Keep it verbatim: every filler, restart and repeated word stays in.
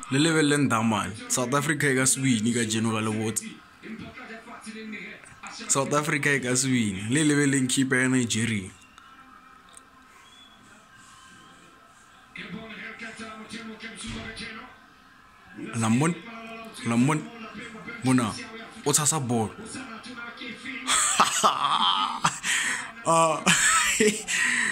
le level le ndaman South Africa e ka swini ka jeno ka lebotse South Africa e ka swini le level le keeper ya Nigeria Lamon Lamon Mona o tshasa ball ah